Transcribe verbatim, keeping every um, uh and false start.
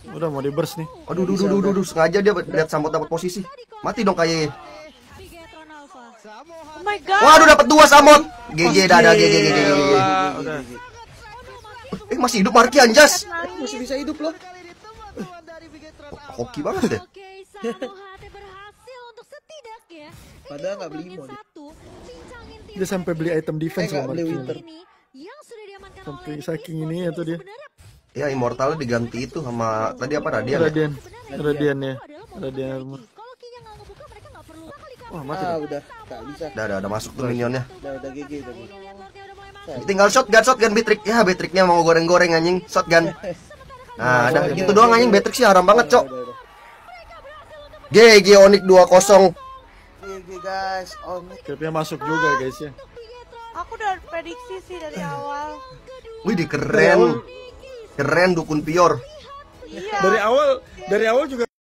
Udah mau di burst nih. Aduh, duh, duh, duh, duh, sengaja dia lihat Samot dapat posisi. Mati dong kayak. Oh my god. Waduh, dapat dua Samot. G G dadah, G G G G. Udah. Eh, masih hidup Marki Anjas. Masih bisa hidup loh. Hoki banget deh. Padahal nggak beli mod. Dia sampai beli item defense Eh, loh nggak beli Marki. winter. Sampai saking ini ya tuh dia. Ya, immortalnya diganti itu sama tadi apa Radian? Ya? Radian. Radian ya. Radian armor. Wah, mati. Ah dong. udah nggak bisa. Udah, udah, udah masuk tuh minionnya. Udah udah G G tadi. Tinggal shotgun, shotgun Beatrix. Ya, Beatrixnya mau goreng-goreng anjing, shotgun. Nah, ada gitu doang anjing, Beatrix sih haram banget, Cok. G G Onyx dua kosong. G G guys, oh Capnya masuk juga guys ya. Aku udah prediksi sih dari awal. Wih, di keren. Keren dukun pior. Iya. Dari awal, dari awal juga